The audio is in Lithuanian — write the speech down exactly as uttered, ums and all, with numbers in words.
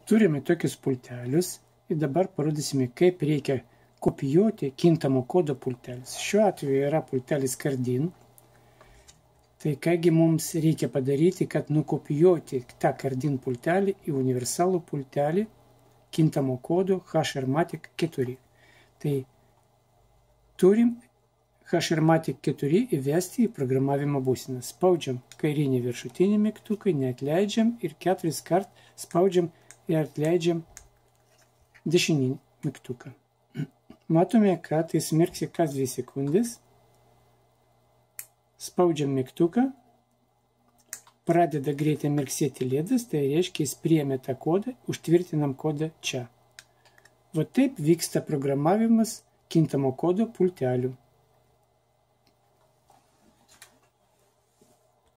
Turime tokius pultelius ir dabar parodysime, kaip reikia kopijuoti kintamo kodo pultelis. Šiuo atveju yra pultelis Cardin. Tai kągi mums reikia padaryti, kad nukopijuoti tą Cardin pultelį į universalų pultelį kintamo kodo H R Matic keturi. Tai turim H R Matic keturi įvesti į programavimo būseną. Spaudžiam kairinį viršutinį mygtuką, neatleidžiam ir keturis kart spaudžiam ir atleidžiam dešinį mygtuką. Matome, kad jis mirksi kas dvi sekundės. Spaudžiam mygtuką. Pradeda greitai mirksėti lėdas, tai reiškia, jis priėmė tą kodą, užtvirtinam kodą čia. Va taip vyksta programavimas kintamo kodo pultelių.